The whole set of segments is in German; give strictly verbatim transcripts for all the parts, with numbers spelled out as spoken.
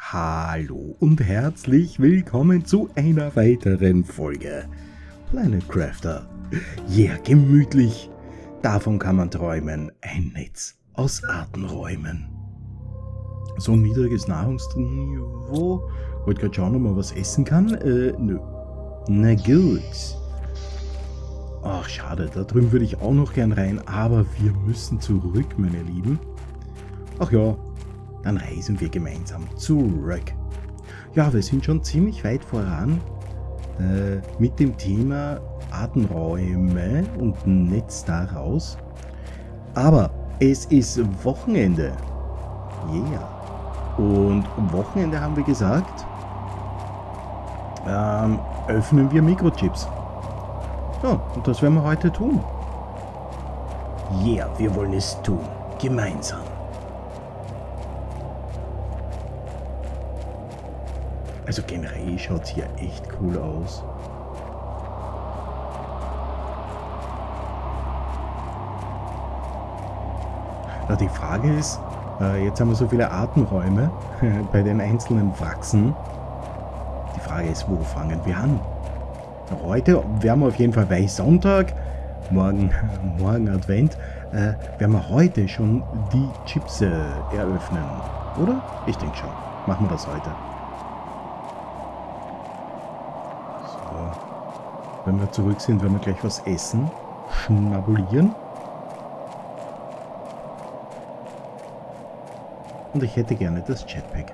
Hallo und herzlich willkommen zu einer weiteren Folge Planet Crafter. Yeah, gemütlich. Davon kann man träumen. Ein Netz aus Artenräumen. So ein niedriges Nahrungsniveau. Wollte gerade schauen, ob man was essen kann. Äh, nö. Na gut. Ach, schade. Da drüben würde ich auch noch gern rein. Aber wir müssen zurück, meine Lieben. Ach ja. Dann reisen wir gemeinsam zurück. Ja, wir sind schon ziemlich weit voran äh, mit dem Thema Artenräume und Netz daraus. Aber es ist Wochenende. Yeah. Und am Wochenende haben wir gesagt, ähm, öffnen wir Mikrochips. Ja, und das werden wir heute tun. Yeah, wir wollen es tun. Gemeinsam. Also generell schaut es hier echt cool aus. Ja, die Frage ist, äh, jetzt haben wir so viele Artenräume bei den einzelnen Wachsen. Die Frage ist, wo fangen wir an? Heute werden wir auf jeden Fall bei Sonntag, morgen, morgen Advent, äh, werden wir heute schon die Chips äh, eröffnen, oder? Ich denke schon. Machen wir das heute. Wenn wir zurück sind, werden wir gleich was essen. Schnabulieren. Und ich hätte gerne das Jetpack.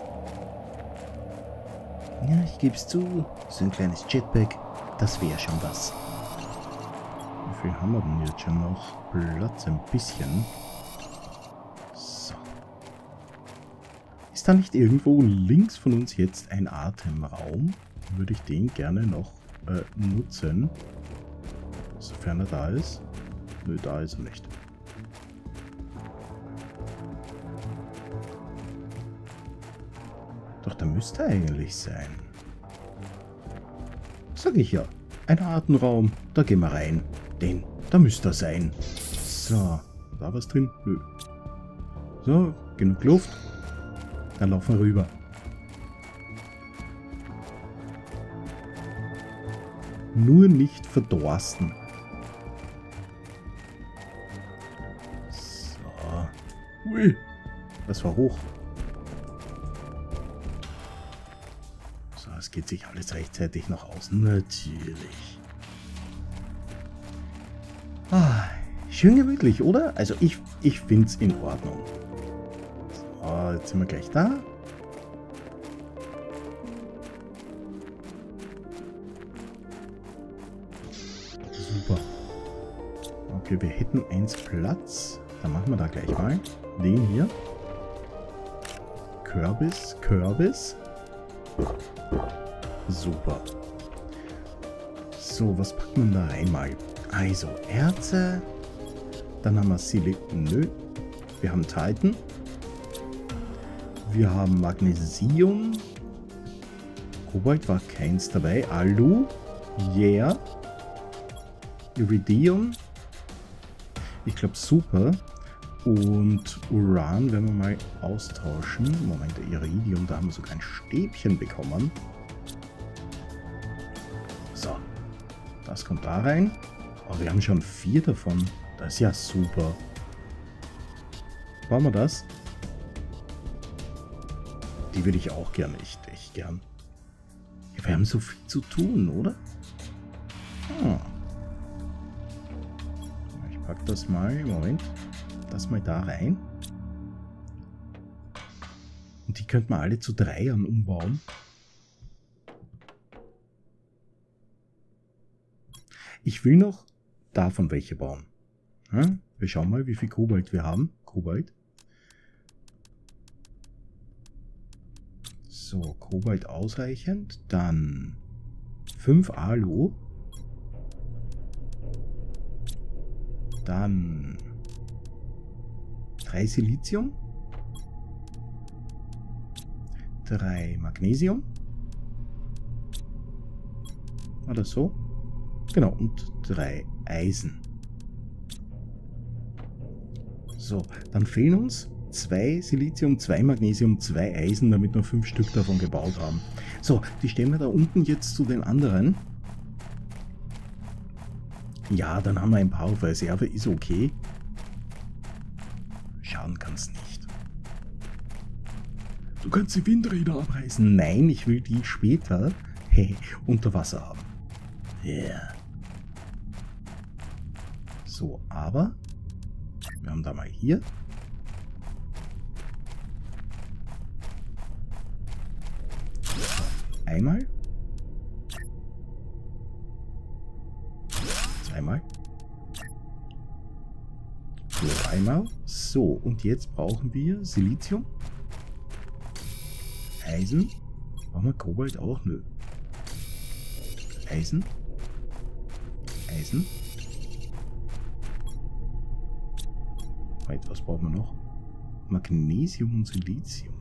Ja, ich gebe es zu. So ein kleines Jetpack. Das wäre schon was. Wie viel haben wir denn jetzt schon noch? Platz ein bisschen. So. Ist da nicht irgendwo links von uns jetzt ein Atemraum? Würde ich den gerne noch Äh, nutzen, sofern er da ist. Nö, da ist er nicht. Doch, da müsste er eigentlich sein. Sag ich ja. Ein Artenraum, da gehen wir rein. Den, da müsste er sein. So, war was drin? Nö. So, genug Luft. Dann laufen wir rüber. Nur nicht verdorsten. So. Ui. Das war hoch. So, es geht sich alles rechtzeitig noch aus. Natürlich. Ah, schön gemütlich, oder? Also ich, ich finde es in Ordnung. So, jetzt sind wir gleich da. Super. Okay, wir hätten eins Platz. Dann machen wir da gleich mal den hier. Kürbis, Kürbis. Super. So, was packt man da rein mal? Also, Erze. Dann haben wir Silikon. Nö. Wir haben Titan. Wir haben Magnesium. Kobalt war keins dabei. Alu. Yeah. Iridium. Ich glaube super. Und Uran werden wir mal austauschen. Moment, Iridium, da haben wir sogar ein Stäbchen bekommen. So. Das kommt da rein. Aber wir haben schon vier davon. Das ist ja super. Wollen wir das? Die würde ich auch gerne, echt, echt gern. Ja, wir haben so viel zu tun, oder? Hm. Pack das mal, Moment, das mal da rein. Und die könnten wir alle zu Dreiern umbauen. Ich will noch davon welche bauen. Ja, wir schauen mal, wie viel Kobalt wir haben. Kobalt. So, Kobalt ausreichend. Dann fünf Alu. Dann drei Silizium, drei Magnesium, oder so, genau, und drei Eisen. So, dann fehlen uns zwei Silizium, zwei Magnesium, zwei Eisen, damit wir fünf Stück davon gebaut haben. So, die stellen wir da unten jetzt zu den anderen. Ja, dann haben wir ein paar auf Reserve, ist okay. Schaden kann es nicht. Du kannst die Windräder abreißen. Nein, ich will die später unter Wasser haben. Ja. Yeah. So, aber wir haben da mal hier. Einmal. Zweimal. Dreimal. So, und jetzt brauchen wir Silizium. Eisen. Brauchen wir Kobalt auch? Nö. Eisen. Eisen. Wait, was brauchen wir noch? Magnesium und Silizium.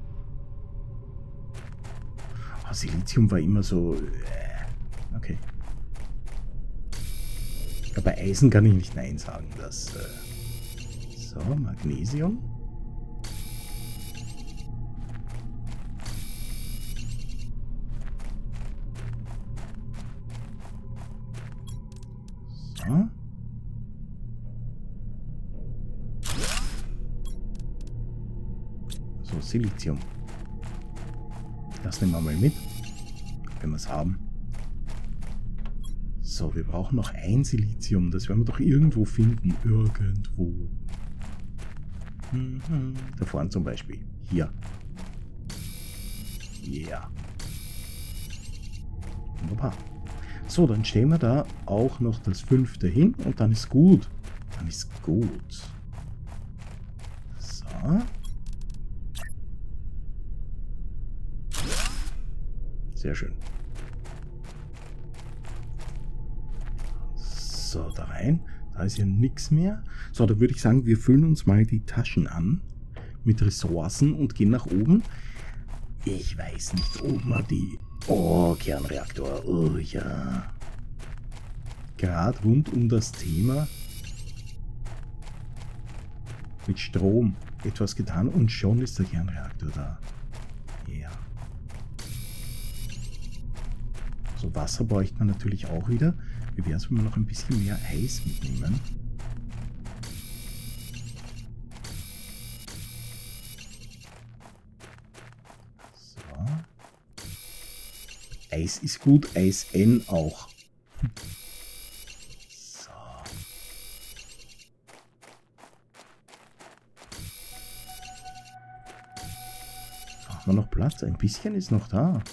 Oh, Silizium war immer so... Äh, okay. Ja, bei Eisen kann ich nicht Nein sagen. Das, äh, so, Magnesium. So. So, Silizium. Das nehmen wir mal mit, wenn wir es haben. So, wir brauchen noch ein Silizium. Das werden wir doch irgendwo finden. Irgendwo. Mhm. Da vorne zum Beispiel. Hier. Ja. Yeah. Wunderbar. So, dann stellen wir da auch noch das fünfte hin und dann ist gut. Dann ist gut. So. Sehr schön. So, da rein. Da ist ja nichts mehr. So, dann würde ich sagen, wir füllen uns mal die Taschen an mit Ressourcen und gehen nach oben. Ich weiß nicht, ob man die... Oh, Kernreaktor. Oh ja. Gerade rund um das Thema mit Strom etwas getan und schon ist der Kernreaktor da. Ja. Yeah. So, Wasser bräuchte man natürlich auch wieder. Wie wäre es, wenn wir noch ein bisschen mehr Eis mitnehmen? So. Eis ist gut, Eis N auch. So. Haben wir noch Platz? Ein bisschen ist noch da.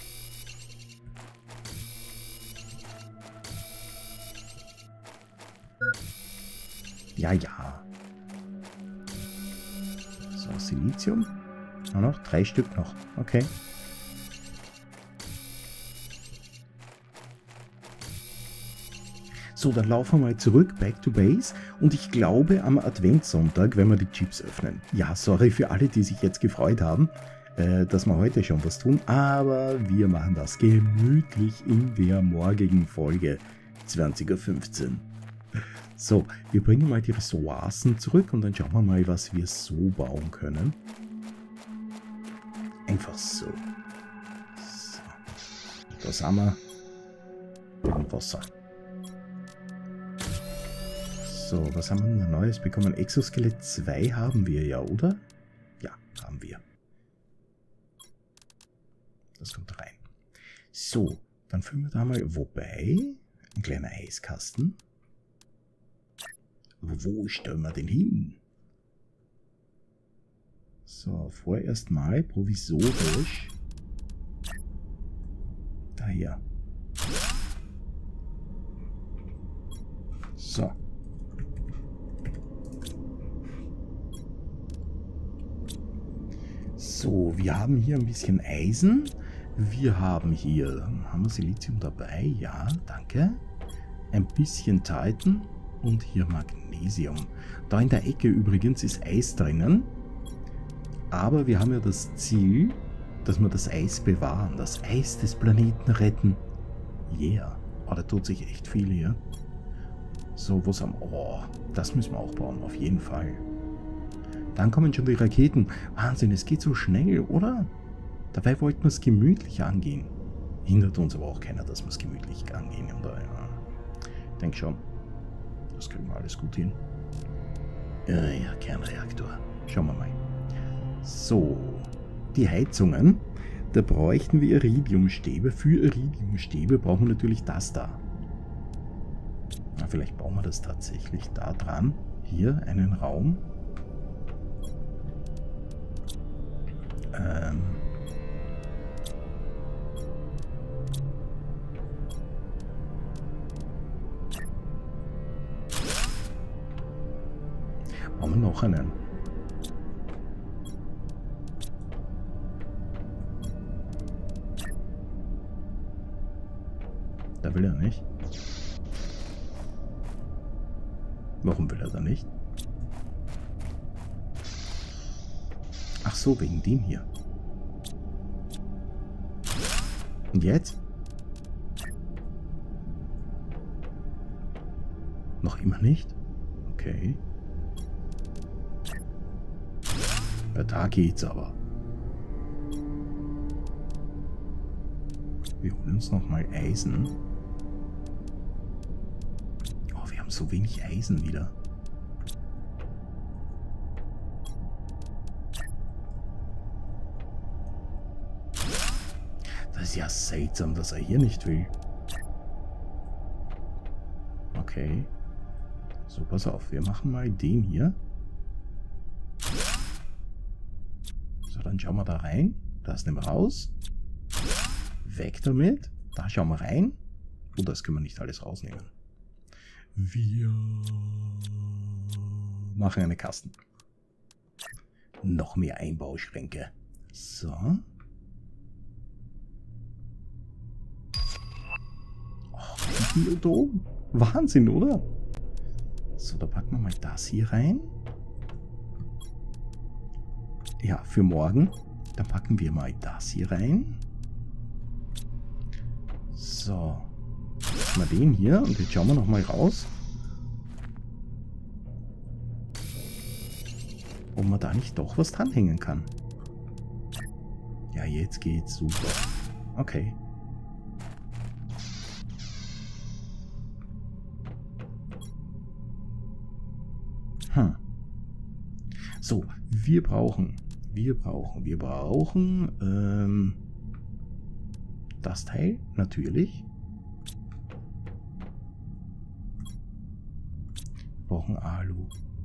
Ja, ja. So, Silizium. Nur noch drei Stück noch. Okay. So, dann laufen wir mal zurück, back to base. Und ich glaube, am Adventssonntag werden wir die Chips öffnen. Ja, sorry für alle, die sich jetzt gefreut haben, äh, dass wir heute schon was tun. Aber wir machen das gemütlich in der morgigen Folge zwanzig Uhr fünfzehn. So, wir bringen mal die Ressourcen zurück und dann schauen wir mal, was wir so bauen können. Einfach so. So. Da sind wir mit dem Wasser. So, was haben wir denn Neues bekommen? Exoskelett zwei haben wir ja, oder? Ja, haben wir. Das kommt rein. So, dann füllen wir da mal, wobei, ein kleiner Eiskasten. Wo stellen wir den hin? So, vorerst mal provisorisch. Daher. So. So, wir haben hier ein bisschen Eisen. Wir haben hier, haben wir Silizium dabei? Ja, danke. Ein bisschen Titan. Und hier Magnesium. Da in der Ecke übrigens ist Eis drinnen. Aber wir haben ja das Ziel, dass wir das Eis bewahren. Das Eis des Planeten retten. Yeah. Oh, da tut sich echt viel hier. So, was am... Oh, das müssen wir auch bauen, auf jeden Fall. Dann kommen schon die Raketen. Wahnsinn, es geht so schnell, oder? Dabei wollten wir es gemütlich angehen. Hindert uns aber auch keiner, dass wir es gemütlich angehen. Oder? Ja. Ich denke schon, das kriegen wir alles gut hin. Ja, ja, Kernreaktor. Schauen wir mal. So, die Heizungen. Da bräuchten wir Iridiumstäbe. Für Iridiumstäbe brauchen wir natürlich das da. Na, vielleicht bauen wir das tatsächlich da dran. Hier einen Raum. Ähm. Bauen wir noch einen. Da will er nicht. Warum will er da nicht? Ach so, wegen dem hier. Und jetzt? Noch immer nicht? Okay. Ja, da geht's aber. Wir holen uns nochmal Eisen. Oh, wir haben so wenig Eisen wieder. Das ist ja seltsam, dass er hier nicht will. Okay. So, pass auf. Wir machen mal den hier. So, dann schauen wir da rein. Das nehmen wir raus. Weg damit. Da schauen wir rein. Oh, das können wir nicht alles rausnehmen. Wir machen eine Kasten. Noch mehr Einbauschränke. So. Oh, da oben. Wahnsinn, oder? So, da packen wir mal das hier rein. Ja, für morgen. Dann packen wir mal das hier rein. So. Mal den hier. Und jetzt schauen wir noch mal raus. Ob man da nicht doch was dranhängen kann. Ja, jetzt geht's super. Okay. Hm. So, wir brauchen, wir brauchen, wir brauchen ähm, das Teil, natürlich. Wir brauchen Alu.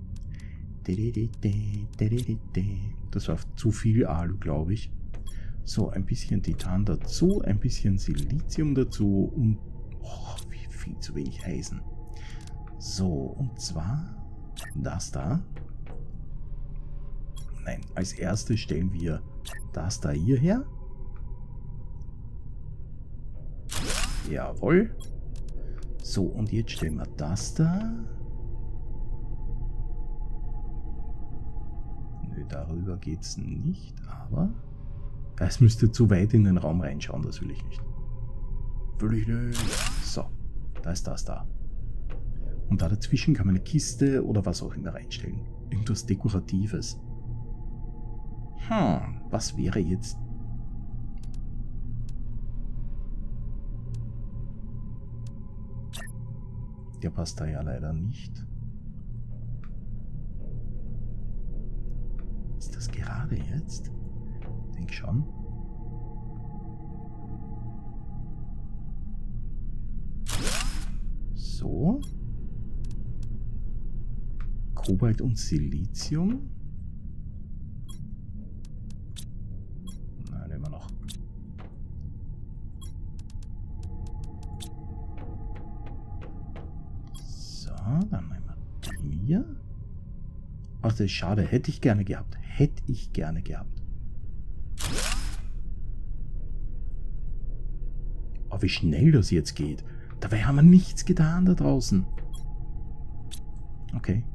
Das war zu viel Alu, glaube ich. So, ein bisschen Titan dazu, ein bisschen Silizium dazu und oh, viel, viel zu wenig Eisen. So, und zwar das da. Nein, als erstes stellen wir das da hier her. Jawohl. So, und jetzt stellen wir das da. Nö, darüber geht es nicht, aber es müsste zu weit in den Raum reinschauen, das will ich nicht. Will ich nicht. So, da ist das da. Und da dazwischen kann man eine Kiste oder was auch immer reinstellen. Irgendwas Dekoratives. Hm, was wäre jetzt? Der passt da ja leider nicht. Ist das gerade jetzt? Ich denke schon. So. Kobalt und Silizium. Nein, immer noch. So, dann nehmen wir den hier. Ach, das ist schade. Hätte ich gerne gehabt. Hätte ich gerne gehabt. Oh, wie schnell das jetzt geht. Dabei haben wir nichts getan da draußen. Okay.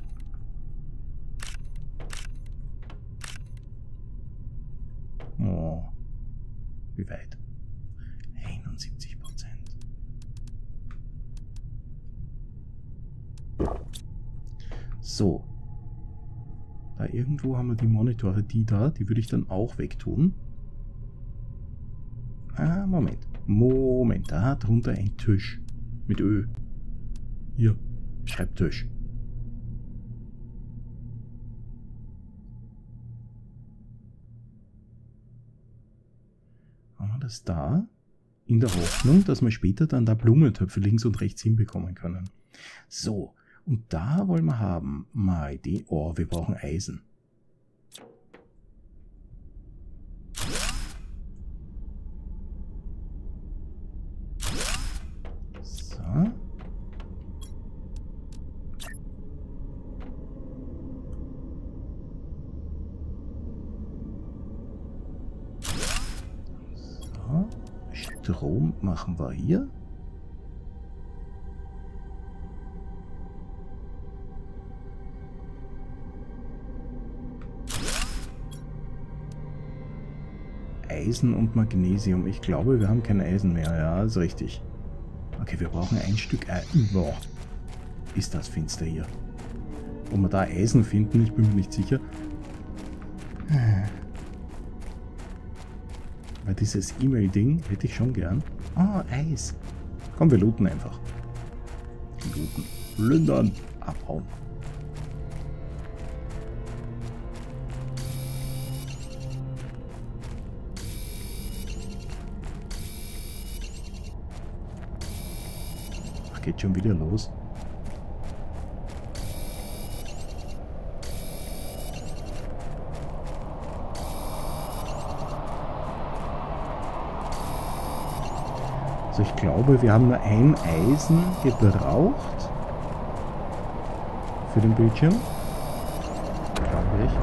Oh, wie weit? einundsiebzig Prozent. So. Da irgendwo haben wir die Monitore, die da, die würde ich dann auch wegtun. Ah, Moment. Moment, da drunter ein Tisch. Mit Ö. Hier, Schreibtisch. Haben wir das da? In der Hoffnung, dass wir später dann da Blumentöpfe links und rechts hinbekommen können. So, und da wollen wir haben, mal die, oh, wir brauchen Eisen. So. So, Strom machen wir hier. Eisen und Magnesium. Ich glaube, wir haben kein Eisen mehr. Ja, ist richtig. Okay, wir brauchen ein Stück Eisen. Boah, ist das finster hier. Ob wir da Eisen finden, ich bin mir nicht sicher. Weil dieses E-Mail-Ding hätte ich schon gern. Ah, oh, Eis. Komm, wir looten einfach. Looten. Plündern. Abhauen. Geht schon wieder los. Also ich glaube, wir haben nur ein Eisen gebraucht für den Bildschirm. Glaube ich.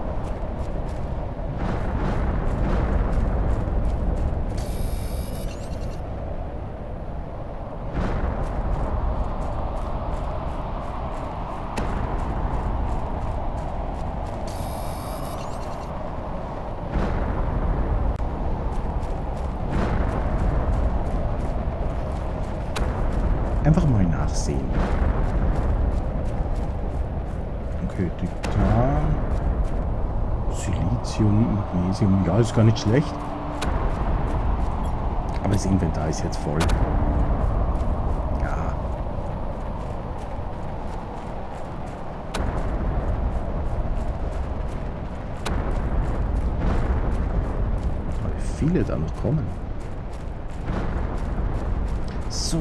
Einfach mal nachsehen. Okay, Titan, Silizium, Magnesium, ja, ist gar nicht schlecht. Aber das Inventar ist jetzt voll. Ja. Aber wie viele da noch kommen. So.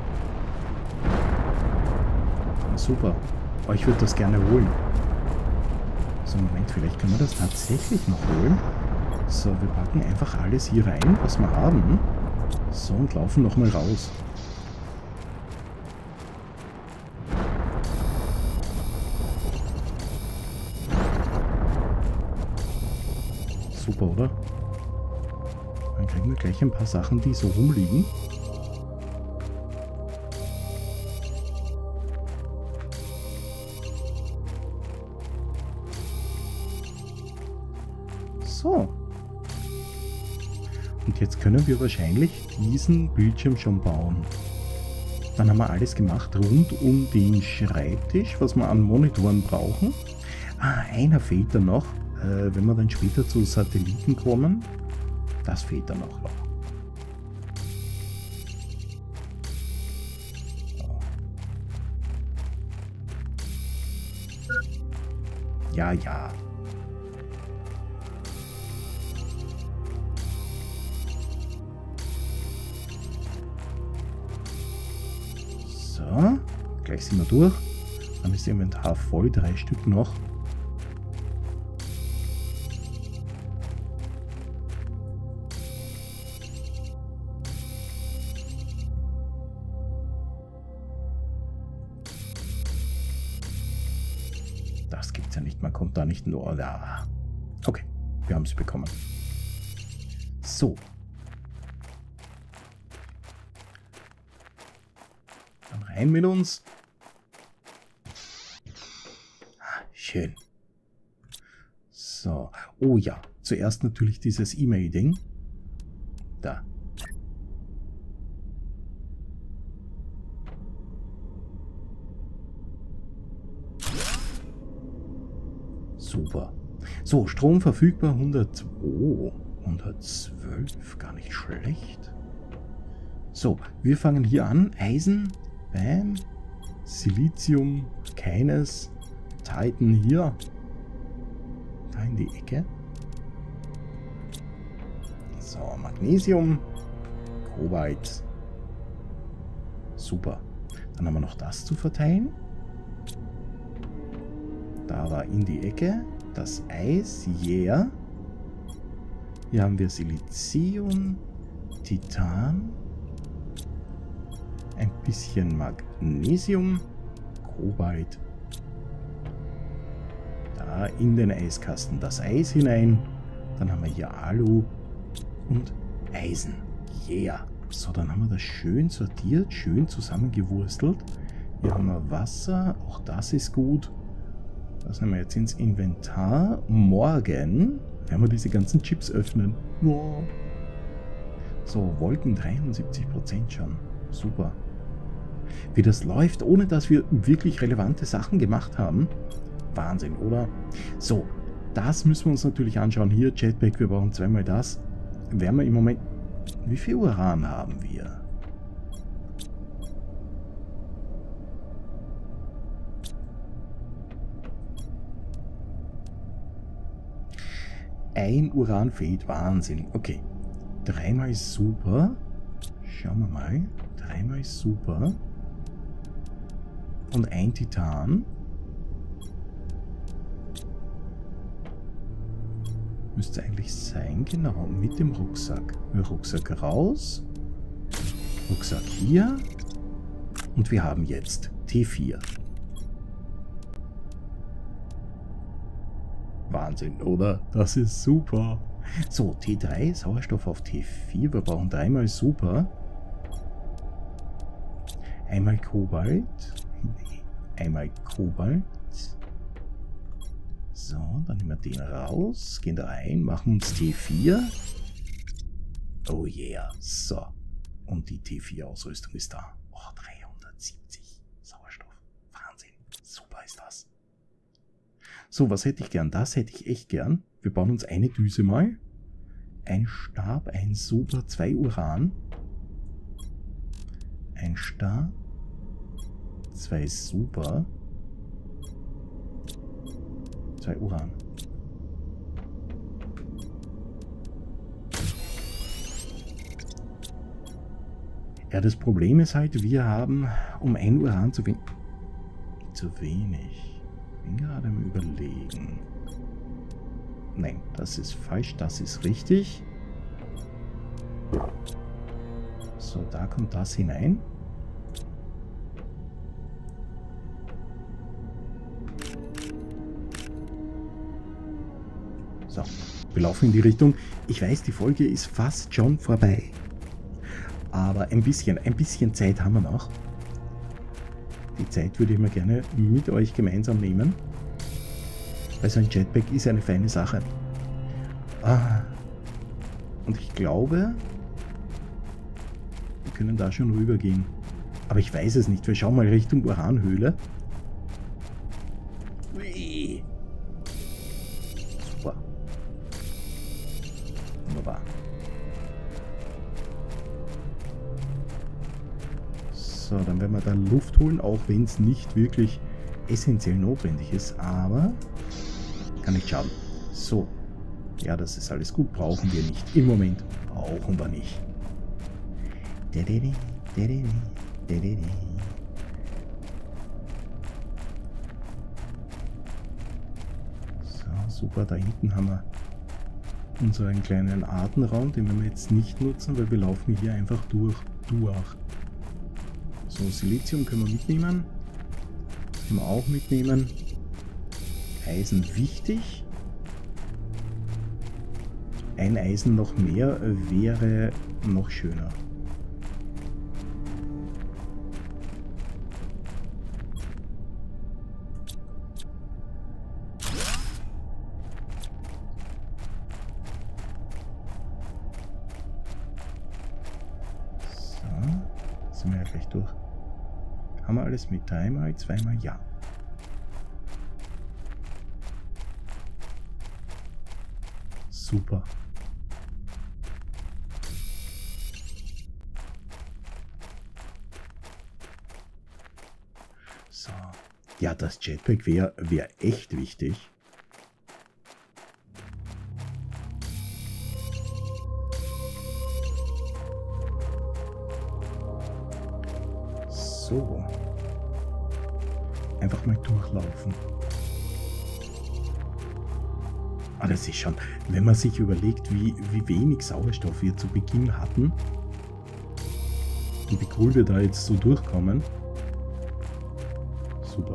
Super. Aber ich würde das gerne holen. So, Moment, vielleicht können wir das tatsächlich noch holen. So, wir packen einfach alles hier rein, was wir haben. So, und laufen nochmal raus. Super, oder? Dann kriegen wir gleich ein paar Sachen, die so rumliegen. So. Und jetzt können wir wahrscheinlich diesen Bildschirm schon bauen. Dann haben wir alles gemacht rund um den Schreibtisch, was wir an Monitoren brauchen. Ah, einer fehlt da noch, äh, wenn wir dann später zu Satelliten kommen. Das fehlt da noch. Ja, ja. So, gleich sind wir durch. Dann ist das Inventar voll, drei Stück noch. Das gibt's ja nicht, man kommt da nicht nur da. Okay, wir haben es bekommen. So. Dann rein mit uns. Ah, schön. So. Oh ja, zuerst natürlich dieses E-Mail-Ding. Da. Super. So, Strom verfügbar hundertzwei, hundertzwölf, gar nicht schlecht. So, wir fangen hier an. Eisen, bam. Silizium, keines. Titan hier. Da in die Ecke. So, Magnesium, Kobalt. Super. Dann haben wir noch das zu verteilen. Da war in die Ecke. Das Eis, yeah. Hier haben wir Silizium, Titan, ein bisschen Magnesium, Kobalt. Da in den Eiskasten das Eis hinein. Dann haben wir hier Alu und Eisen. Yeah. So, dann haben wir das schön sortiert, schön zusammengewurstelt. Hier haben wir Wasser, auch das ist gut. Das nehmen wir jetzt ins Inventar. Morgen werden wir diese ganzen Chips öffnen. Wow. So, Wolken dreiundsiebzig Prozent schon. Super. Wie das läuft, ohne dass wir wirklich relevante Sachen gemacht haben. Wahnsinn, oder? So, das müssen wir uns natürlich anschauen. Hier, Jetpack, wir brauchen zweimal das. Werden wir im Moment... Wie viel Uran haben wir? Ein Uran fehlt. Wahnsinn. Okay. Dreimal ist super. Schauen wir mal. Dreimal ist super. Und ein Titan. Müsste eigentlich sein, genau, mit dem Rucksack. Rucksack raus. Rucksack hier. Und wir haben jetzt T vier. Wahnsinn, oder? Das ist super. So, T drei, Sauerstoff auf T vier. Wir brauchen dreimal super. Einmal Kobalt. Einmal Kobalt. So, dann nehmen wir den raus. Gehen da rein, machen uns T vier. Oh yeah. So. Und die T vier Ausrüstung ist da. Oh, dreihundertsiebzig Sauerstoff. Wahnsinn. Super ist das. So, was hätte ich gern? Das hätte ich echt gern. Wir bauen uns eine Düse mal. Ein Stab, ein Super, zwei Uran. Ein Stab. Zwei Super. Zwei Uran. Ja, das Problem ist halt, wir haben um ein Uran zu wenig. Zu wenig. Bin gerade am Überlegen. Nein, das ist falsch, das ist richtig. So, da kommt das hinein. So, wir laufen in die Richtung. Ich weiß, die Folge ist fast schon vorbei. Aber ein bisschen, ein bisschen Zeit haben wir noch. Die Zeit würde ich mir gerne mit euch gemeinsam nehmen. Weil so ein Jetpack ist eine feine Sache. Ah. Und ich glaube, wir können da schon rübergehen. Aber ich weiß es nicht. Wir schauen mal Richtung Uranhöhle. Ui. Super. Wunderbar. So, dann werden wir da Luft holen, auch wenn es nicht wirklich essentiell notwendig ist, aber kann nicht schaden. So, ja, das ist alles gut, brauchen wir nicht. Im Moment brauchen wir nicht. So, super, da hinten haben wir unseren kleinen Artenraum, den werden wir jetzt nicht nutzen, weil wir laufen hier einfach durch. durch. So, Silizium können wir mitnehmen. Das können wir auch mitnehmen. Eisen wichtig. Ein Eisen noch mehr wäre noch schöner. So, sind wir ja gleich durch. Haben wir alles mit? Dreimal, zweimal, ja. Super. So. Ja, das Jetpack wäre wär echt wichtig. So. Einfach mal durchlaufen. Ah, das ist schon, wenn man sich überlegt, wie, wie wenig Sauerstoff wir zu Beginn hatten und wie cool wir da jetzt so durchkommen. Super.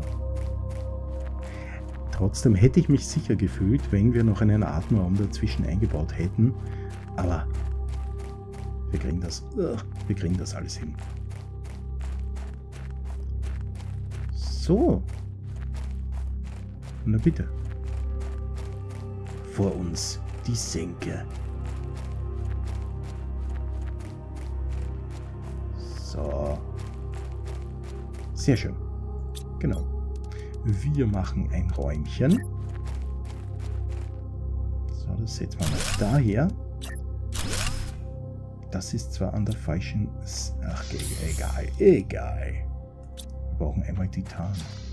Trotzdem hätte ich mich sicher gefühlt, wenn wir noch einen Atemraum dazwischen eingebaut hätten, aber wir kriegen das, wir kriegen das alles hin. So. Na bitte. Vor uns die Senke. So. Sehr schön. Genau. Wir machen ein Räumchen. So, das setzen wir mal daher. Das ist zwar an der falschen... Ach, egal, egal. Wir brauchen einmal Titan.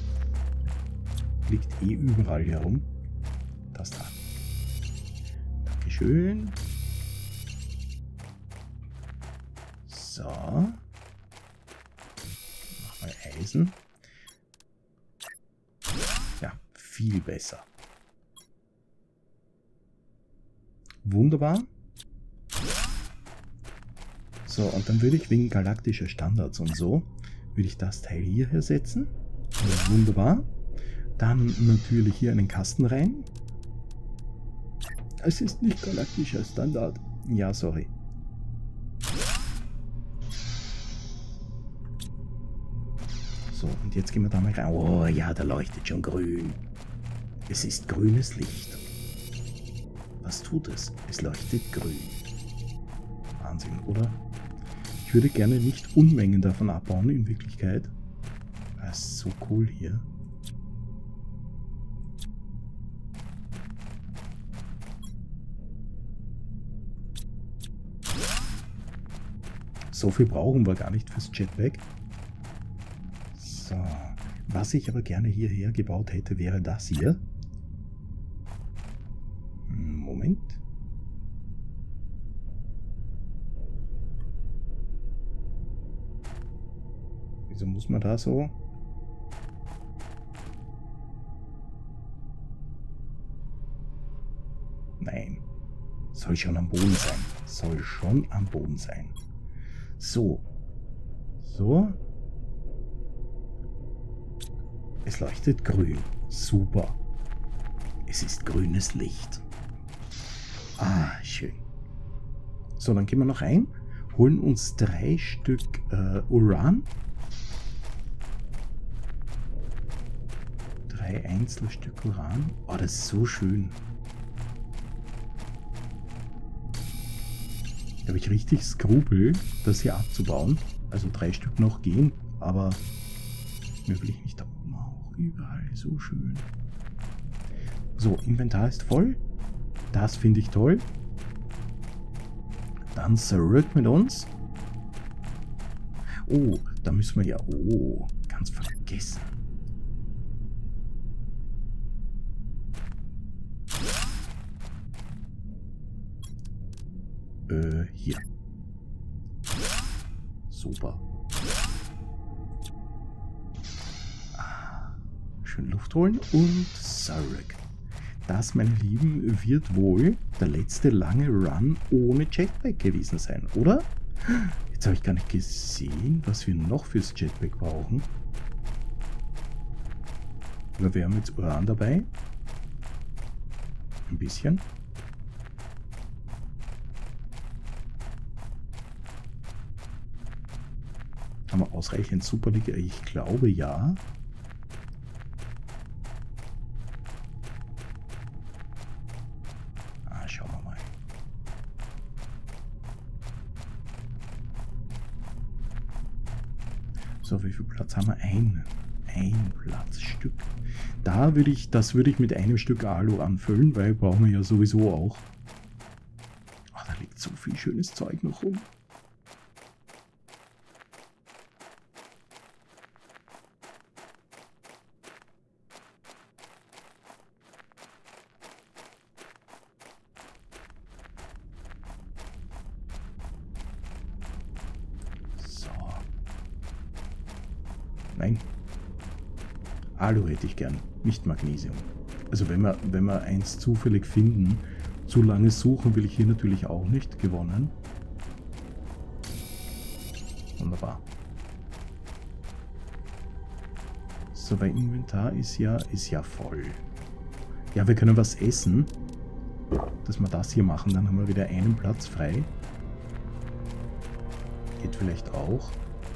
Liegt eh überall herum. Das da. Dankeschön. So. Machen wir Eisen. Ja, viel besser. Wunderbar. So, und dann würde ich wegen galaktischer Standards und so, würde ich das Teil hierher setzen. Wunderbar. Dann natürlich hier einen Kasten rein. Es ist nicht galaktischer Standard. Ja, sorry. So, und jetzt gehen wir da mal rein. Oh ja, da leuchtet schon grün. Es ist grünes Licht. Was tut es? Es leuchtet grün. Wahnsinn, oder? Ich würde gerne nicht Unmengen davon abbauen, in Wirklichkeit. Das ist so cool hier. So viel brauchen wir gar nicht fürs Jetpack. So. Was ich aber gerne hierher gebaut hätte, wäre das hier. Moment. Wieso muss man da so? Nein. Soll schon am Boden sein. Soll schon am Boden sein. So. So. Es leuchtet grün. Super. Es ist grünes Licht. Ah, schön. So, dann gehen wir noch rein. Holen uns drei Stück äh, Uran. Drei Einzelstück Uran. Oh, das ist so schön. Da habe ich richtig Skrupel, das hier abzubauen. Also drei Stück noch gehen, aber mir will ich nicht da oben auch. Überall so schön. So, Inventar ist voll. Das finde ich toll. Dann zurück mit uns. Oh, da müssen wir ja... Oh, ganz vergessen. Äh, hier. Super. Ah, schön Luft holen und zurück. Das, meine Lieben, wird wohl der letzte lange Run ohne Jetpack gewesen sein, oder? Jetzt habe ich gar nicht gesehen, was wir noch fürs Jetpack brauchen. Aber wir haben jetzt Uran dabei. Ein bisschen. Haben wir ausreichend Superliga? Ich glaube ja. Ah, schauen wir mal. So, wie viel Platz haben wir? Ein. Ein Platzstück. Da würde ich, das würde ich mit einem Stück Alu anfüllen, weil brauchen wir ja sowieso auch. so viel schönes Zeug noch rum. So. Nein. Alu hätte ich gern, nicht Magnesium. Also wenn wir, wenn wir eins zufällig finden, zu lange suchen will ich hier natürlich auch nicht. Gewonnen. Wunderbar. So, weil Inventar ist ja, ist ja voll. Ja, wir können was essen. Dass wir das hier machen, dann haben wir wieder einen Platz frei. Geht vielleicht auch.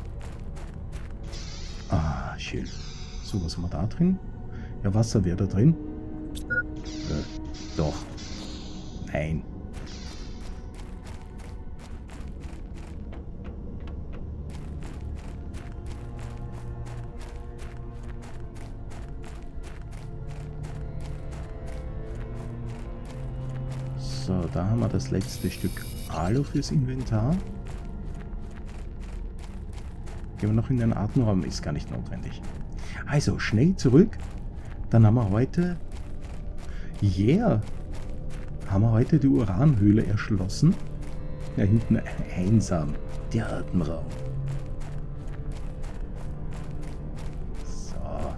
Ah, schön. So, was haben wir da drin? Ja, Wasser wäre da drin. Äh, doch. Nein. So, da haben wir das letzte Stück Alu fürs Inventar. Gehen wir noch in den Atemraum, ist gar nicht notwendig. Also, schnell zurück. Dann haben wir heute... Yeah! Haben wir heute die Uranhöhle erschlossen. Da hinten einsam. Der Atemraum. So.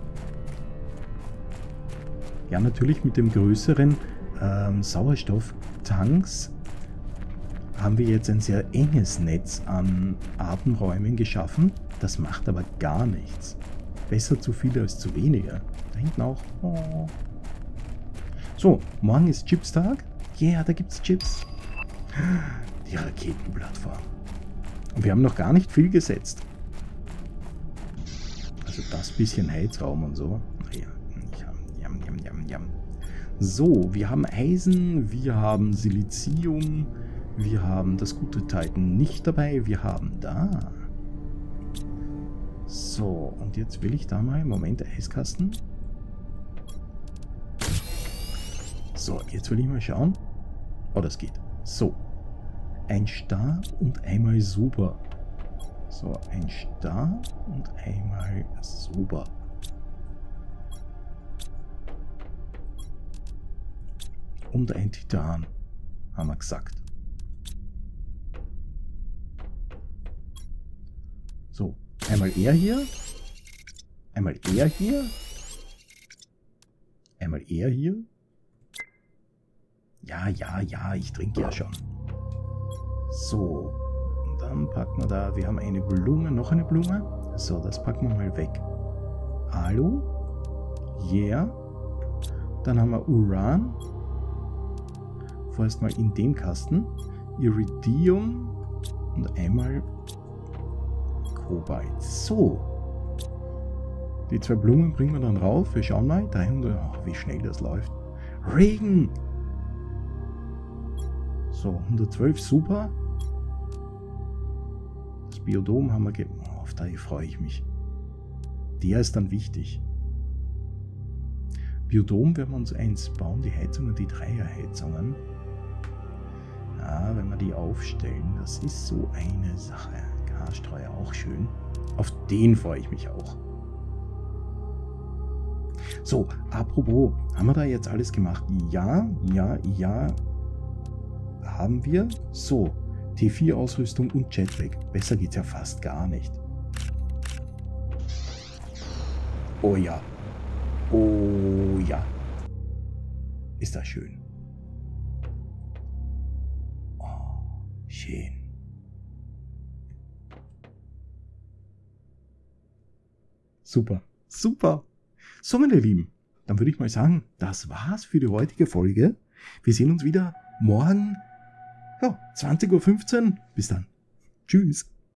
Ja, natürlich mit dem größeren ähm, Sauerstofftanks haben wir jetzt ein sehr enges Netz an Atemräumen geschaffen. Das macht aber gar nichts. Besser zu viele als zu wenige. Da hinten auch. Oh. So, morgen ist Chipstag. Ja, yeah, da gibt's Chips. Die Raketenplattform. Und wir haben noch gar nicht viel gesetzt. Also das bisschen Heizraum und so. Ja, jam, jam, jam, jam. So, wir haben Eisen, wir haben Silizium, wir haben das gute Titan nicht dabei, wir haben da. So, und jetzt will ich da mal, Moment, Eiskasten. So, jetzt will ich mal schauen. Oh, das geht. So. Ein Star und einmal super. So, ein Star und einmal super. Und ein Titan, haben wir gesagt. So, einmal er hier. Einmal er hier. Einmal er hier. Ja, ja, ja, ich trinke ja schon. So, und dann packen wir da, wir haben eine Blume, noch eine Blume. So, das packen wir mal weg. Alu. Yeah. Dann haben wir Uran. Vorerst mal in dem Kasten. Iridium. Und einmal Kobalt. So. Die zwei Blumen bringen wir dann rauf. Wir schauen mal. dreihundert. Oh, wie schnell das läuft. Regen. So, hundertzwölf, super. Das Biodom haben wir ge... Oh, auf die freue ich mich. Der ist dann wichtig. Biodom werden wir uns eins bauen, die Heizungen, die Dreierheizungen. Ja, wenn wir die aufstellen, das ist so eine Sache. Gasstreuer auch schön. Auf den freue ich mich auch. So, apropos, haben wir da jetzt alles gemacht? Ja, ja, ja. Haben wir. So, T vier Ausrüstung und Jetpack. Besser geht's ja fast gar nicht. Oh ja. Oh ja. Ist das schön. Oh, schön. Super. Super. So, meine Lieben. Dann würde ich mal sagen, das war's für die heutige Folge. Wir sehen uns wieder morgen. Ja, zwanzig Uhr fünfzehn. Bis dann. Tschüss.